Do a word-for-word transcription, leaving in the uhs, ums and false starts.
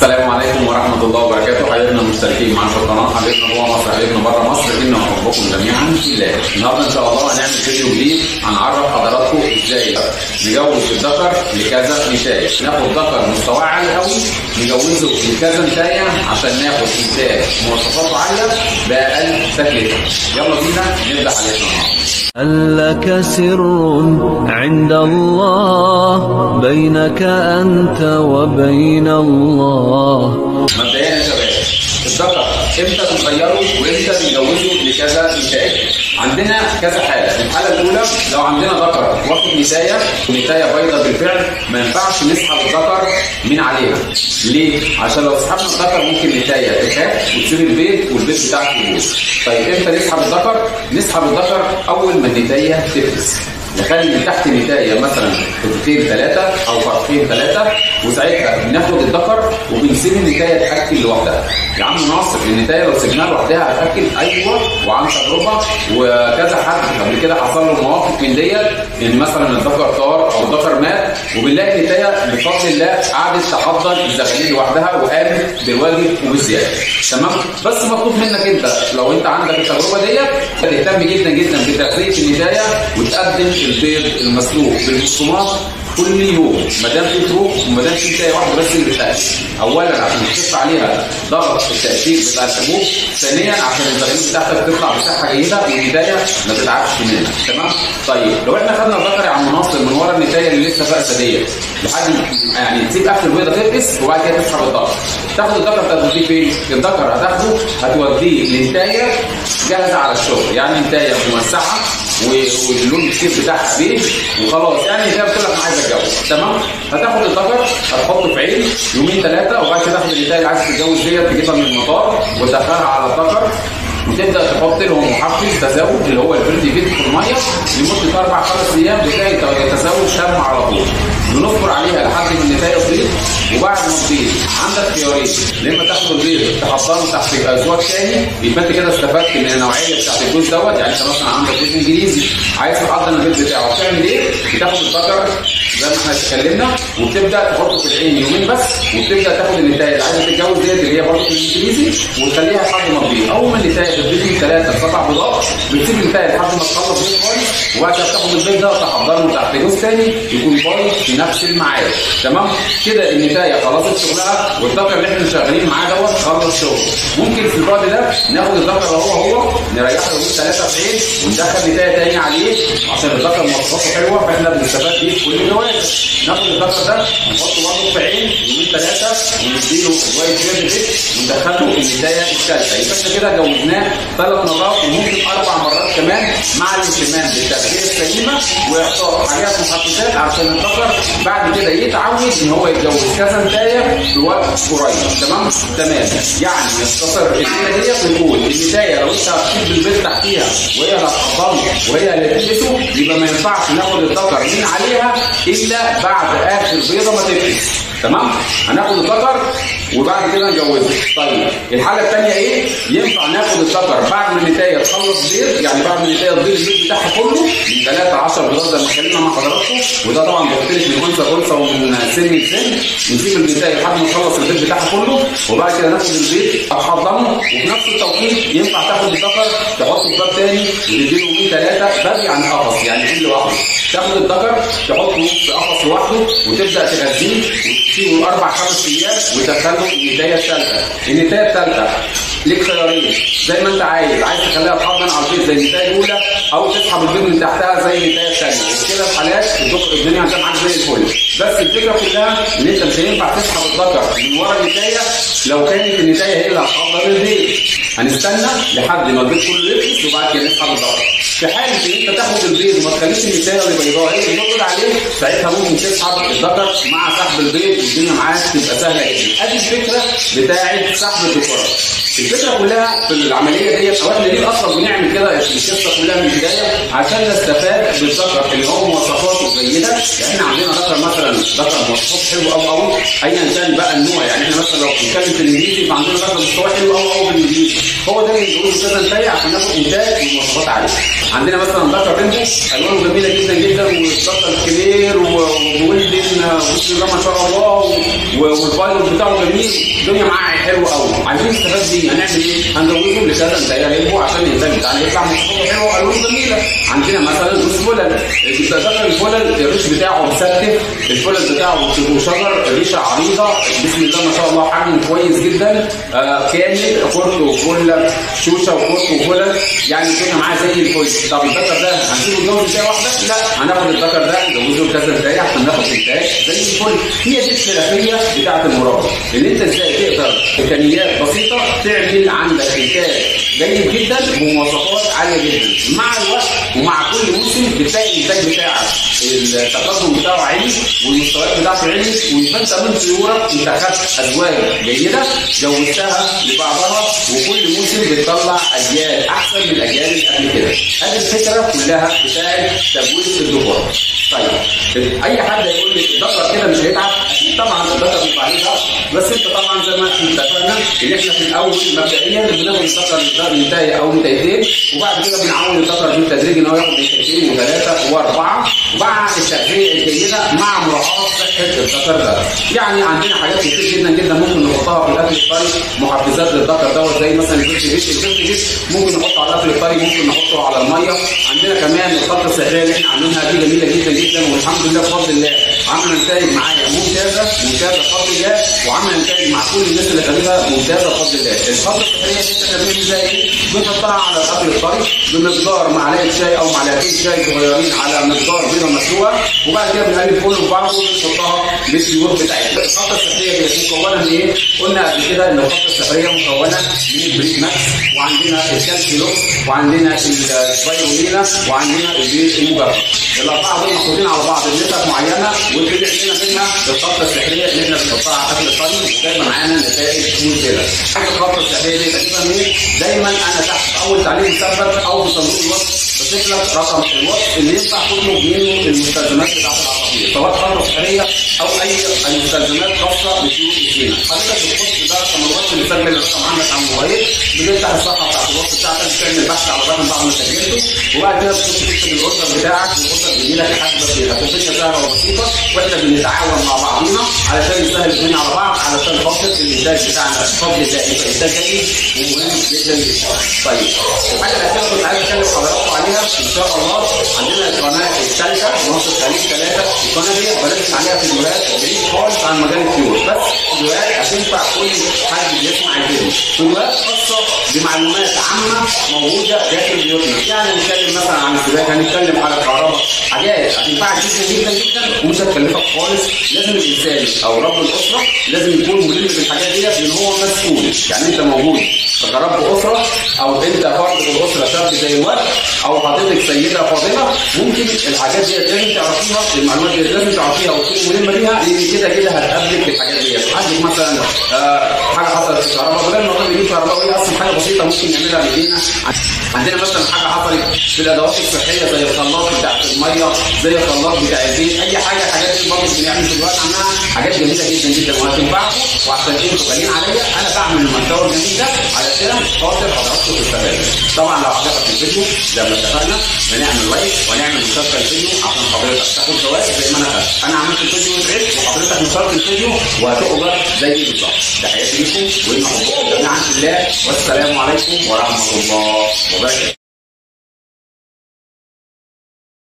السلام عليكم ورحمة الله وبركاته. حبايبنا المشتركين معانا في القناة، حبايبنا جوه مصر، حبايبنا بره مصر، إنا نحبكم جميعا في الله. النهارده إن شاء الله هنعمل فيديو جديد هنعرف حضراتكم إزاي نجوز الذكر لكذا نتاية. ناخد ذكر مستواه عالي قوي نجوزه لكذا نتاية عشان ناخد إنتاج مواصفاته عالية بأقل تكلفة. يلا بينا نبدأ حلقتنا النهارده. هل لك سر عند الله بينك أنت وبين الله؟ مبدئيا يا شباب، الذكر امتى بنغيره وامتى بنجوزه لكذا نتاية؟ عندنا كذا حاله. الحاله الاولى لو عندنا ذكر واخد نتايه ونتايه بيضاء بالفعل، ما ينفعش نسحب الذكر من عليها. ليه؟ عشان لو سحبنا الذكر ممكن نتايه تخاف وتسيب البيض والبيض بتاعك يبوظ. طيب امتى نسحب الذكر؟ نسحب الذكر اول ما النتايه تفلس. نخلي من تحت نتايه مثلا فتتين ثلاثه او فرقين ثلاثه، وساعتها بناخد الذكر وبنسيب النتايه تاكل لوحدها. يا عم ناصر النتايه لو سيبناها لوحدها هتاكل؟ ايوه، وعن تجربه وكذا حد قبل كده حصل له مواقف من ديت، ان مثلا الذكر طار او الذكر مات وبنلاقي النتايه بفضل الله قعدت تحضن الزغاليل لوحدها وقامت بالواجب وبالزياده. تمام؟ بس مطلوب منك انت لو انت عندك التجربه ديت تهتم جدا جدا بتغذيه النتايه وتقدم البيض المسلوق بالبقسماط كل يوم، ما دام في فروخ وما دام في نتايه واحده بس اللي بتاكل. اولا عشان تخف عليها ضغط التاثير بتاع الحبوب، ثانيا عشان الزغاليل بتاعتك تطلع بصحه جيده والنتايه ما تتعبش منها. تمام؟ طيب لو احنا خدنا الذكر يا عم ناصر من ورا النتايه اللي لسه فاقسه ديت لحد يعني تسيب اخر البيضه تفقس وبعد كده تسحب الذكر، تاخد الذكر توديه فين؟ الذكر هتاخده هتوديه لنتايه جاهزه على الشغل، يعني نتايه موسعه واللون الكتير بتاعها بيج وخلاص، يعني هي بتقول لك انا عايز اتجوز. تمام؟ هتاخد الذكر هتحطه في عين يومين ثلاثه وبعد كده تاخد النتايه اللي عايز تتجوز ديت تجيبها من المطار وتدخلها على الذكر وتبدا تحط لهم محفز تزاوج اللي هو الفيرتي فيت في الميه لمده اربع خمس ايام، بتلاقي التزاوج تم على طول. بنصبر عليها لحد ما النتايه تبيض، وبعد ما تبيض عندك خيارين، يا اما تاخد البيض تحضره تحت ازواج ثاني، يبقى انت كده استفدت من النوعيه بتاعت الجوز دوت. يعني انت مثلا عندك جوز انجليزي عايز تحضر البيض بتاعه، بتعمل ايه؟ بتاخد الذكر زي ما احنا اتكلمنا وبتبدا تحطه في العين يومين بس، وبتبدا تاخد النتايه اللي عايزه تتجوز ديت اللي هي برضه الانجليزي وتخليها لحد ما تبيض. اول ما النتايه تبيض من ثلاثه لسبع بيضات بتسيب النتايه لحد ما تخلص بيض خالص، وبعد كده بتاخد البيض ده تحضره تحت جوز ثاني يكون بايظ في نفس الميعاد. تمام؟ كده النتايه خلصت شغلها والذكر اللي احنا شغالين معاه دوت خلص شغله. ممكن في الوقت ده ناخد الذكر هو هو نريحه يومين ثلاثه في عين وندخل نتايه ثانيه عليه عشان الذكر مواصفاته حلوه فاحنا بنستفاد بيه في كل الجواز. ناخد الذكر ده نحطه برضه في عين يومين ثلاثه ونديله شويه فيرتي وندخله النتايه الثالثه. يبقى احنا كده جوزناه ثلاث مرات وممكن اربع مرات كمان مع الاهتمام بالتغذيه السليمه واعطاء حاجات محفزات عشان الذكر بعد كده يتعود ان هو يتجوز كذا نتايه في وقت قريب. تمام؟ تمام. يعني يختصر الحته ديت ونقول النتايه لو انت هتسيب البيض تحتيها وهي اللي هتحضنه وهي اللي تلبسه يبقى ما ينفعش ناخد الذكر من عليها الا بعد اخر بيضه ما تفلس. تمام؟ هناخد الذكر وبعد كده نجوزه. طيب الحاله الثانيه ايه؟ ينفع ناخد الذكر بعد ما النتايه تخلص بيض، يعني بعد ما النتايه تبيض البيض بتاعها كله من ثلاثه ل عشرة بيضات زي ما اتكلمنا مع حضراتكم، وده طبعا بيختلف من انثى لانثى ومن سن لسن. نسيب النتايه لحد ما تخلص البيض بتاعها كله وبعد كده ناخد البيض تحضنه، وفي نفس التوقيت ينفع تاخد الذكر تحطه في باب ثاني وتديله يومين ثلاثه باب يعني قفص يعني عين لوحده. تاخد الذكر تحطه في قفص لوحده وتبدا تغذيه وتسيبه اربع خمس ايام وتدخله النتايه الثالثه. النتايه الثالثه ليك خيارين زي ما انت عايز، عايز تخليها تحضن على البيض زي النتايه الاولى او تسحب البيض من تحتها زي النتايه الثانيه. وكده الحالات الدنيا هتبقى معاك زي الفل. بس الفكره كلها ان انت مش هينفع تسحب الذكر من ورا النتايه لو كانت النتايه هي اللي هتحضن البيض. هنستنى لحد ما البيض كله يفلس وبعد كده نسحب الذكر. في حاله ان انت تاخد البيض وما تخليش النتايه اللي بيضاء هي اللي تقعد عليه، ساعتها ممكن تسحب الذكر مع سحب البيض والدنيا معاك تبقى سهله جدا. ادي الفكره بتاعه سحب الذكر. الفكره كلها في العمليه ديت او احنا ليه اصلا بنعمل كده القصه كلها من البدايه عشان نستفاد بالذكر اللي هو مواصفاته جيده. يعني احنا عندنا ذكر مثلا ذكر مواصفاته حلوه قوي قوي ايا كان بقى النوع، يعني احنا مثلا لو بنتكلم في الانجليزي فعندنا ذكر مستواه حلو قوي قوي بالانجليزي، هو ده اللي بنقول كذا نتايه عشان ناخد انتاج ومواصفات عاليه. عندنا مثلا ذكر رينبو الوانه جميله جدا جدا والذكر كبير وولدن بسم الله ما شاء الله والفايل بتاعه جميل الدنيا معاه حلوه قوي، عايزين نستفاد بيه، هنعمل ايه؟ هنزوده لكذا انتاجه ليمبو عشان الانتاج بتاعنا يطلع مواصفاته حلوه والوان جميله. عندنا مثلا جوز فلل، بتتذكر الفلل الريش بتاعه مسكت، الفلل بتاعه شجر، الريشه عريضه بسم الله ما شاء الله، حجم كويس جدا، آه كامل، كرك وفل شوشه وكرك وفلل، يعني الدنيا معاه زي الفل. طب الذكر ده هنسيبه يتجوز انتايه واحده؟ لا، هناخد الذكر ده نجوزه كذا انتايه عشان ناخد انتاج زي الفل. هي دي الخلافيه بتاعت المراقبه، ان انت ازاي تقدر امكانيات بسيطه تعمل عندك انتاج جيد جدا بمواصفات عاليه جدا. مع الوقت ومع كل موسم بتلاقي الانتاج بتاعك التقدم بتاعه عالي والمستويات بتاعته عالي، ويبقى انت من طيورك انت خدت ازواج جيده جوزتها لبعضها، وكل موسم بتطلع اجيال احسن من الاجيال اللي قبل كده. هذه الفكره كلها بتاعت تبويض الذكور. طيب اي حد يقول لي الذكر كده مش هيتعب، اكيد طبعا الذكر بيبقى عليه ضغط، بس انت طبعا زي ما اتفقنا ان احنا في الاول مبدئيا بناخد الذكر نتايه او نتايتين، وبعد كده بنعود الذكر بالتدريج ان هو ياخد نتايتين وثلاثه واربعه، ومع التغذيه الجيده مع مراعاه صحه الذكر ده. يعني عندنا حاجات كتير جدا جدا ممكن نحطها في الاكل الطري، محفزات للذكر دوت زي مثلا الفلفل جيش، الفلفل جيش ممكن نحطه على الاكل الطري، ممكن نحطه على الميه. عندنا كمان الخطه السحريه اللي احنا عاملينها دي جميله جدا جدا، والحمد لله بفضل الله عامله نتائج معايا ممتازه ممتازه بفضل الله، وعامله نتائج مع كل الناس اللي خدتها ممتازه بفضل الله. الخطه السحريه دي انت بتعملها ازاي؟ ايه؟ بنحطها على الاكل الطري بمقدار معلقه شاي او معلقتين شاي صغيرين على مقدار بيضه مسلوقه، وبعد كده بنقلب كله في بعضه وبنحطها للطيور بتاعتنا. الخطه السحريه دي مكونه من ايه؟ قلنا قبل كده ان الخطه السحريه مكونه من البريد ماكس، وعندنا الكالسيلوكس، وعندنا السبايرولينا، وعندنا البيت المجرد. الاربعه دول محطوطين على بعض بنسب معينه، وبتبقى لنا منها الخطه السحريه اللي احنا بنحطها على اكل الطري، وجايبه معانا نتائج ممتازه. الخطه السحريه دي تقريبا ايه؟ دايما انا تحت اول تعليم مثبت او في صندوق الوصف بسيب لك رقم الوصف اللي ينفع تطلب منه المستلزمات بتاعت العصافير، سواء خطه سحريه او اي مستلزمات خاصه بطيور الزينه. حضرتك بتحط ده رقم الوصف اللي مسجل الرقم عندك على الموبايل، بتفتح الصفحه بتاعت الوصف بتاعتك، بتعمل بحث على الرقم بعد ما سجلته، وبعد كده بتخش تكتب الاوردر بتاعك، والاوردر بيجي لك حسب فيها. الدنيا سهله وبسيطه، واحنا بنتعاون مع بعضينا علشان نسهل الدنيا على بعض، علشان خاطر الانتاج بتاعنا بفضل الله يبقى انتاج جيد ومهم جدا جدا. طيب الحاجه الاخيره كنت عايز اتكلم حضراتكم عليها ان شاء الله، عندنا القناه الثالثه مصر خليج ثلاثه، القناه دي بنزل عليها فيديوهات بعيد خالص عن مجال الطيور، بس فيديوهات هتنفع كل حد بيسمع الفيديو، فيديوهات خاصه بمعلومات عامه موجوده داخل بيوتنا. يعني هنتكلم مثلا عن السباكه، هنتكلم على الكهرباء، حاجات هتنفعك جدا جدا جدا ومش هتكلفك خالص. لازم الانسان او رب الاسره لازم يكون ملم بالحاجات ديت، لان هو مسؤول. يعني انت موجود كرب اسره، او انت فرد في الاسره شاب زي الوقت، او حضرتك سيده فاضله، ممكن الحاجات ديت لازم تعرفيها، المعلومات ديت لازم تعرفيها وتكون ملمه بيها، لان كده كده هتقابلك الحاجات ديت. عندك مثلا آه حاجه حصلت في الكهرباء، بدل ما نروح نجيب كهرباء وهي اصلا حاجه بسيطه ممكن نعملها بايدينا. عندنا مثلا حاجه حصلت في الادوات الصحيه زي الخلاط بتاعت الميه، زي الخلاط بتاع البيت، اي حاجه الحاجات دي برضه بنعمل دلوقتي عنها حاجات جميله جدا جدا وهتنفعكم. وعشان انتوا غاليين عليا انا بعمل المحتوى الجميل ده علشان خاطر حضراتكم تستفادوا. طبعا لو عجبك الفيديو زي ما اتفقنا بنعمل لايك ونعمل مشاركه الفيديو عشان حضرتك تاخد جوائز زي ما انا خدت. انا عملت الفيديو وتعبت وحضرتك مشارك الفيديو وهتقدر زي بالظبط. تحياتي لكم وان حبكم جميعا في الله، والسلام عليكم ورحمه الله وبركاته.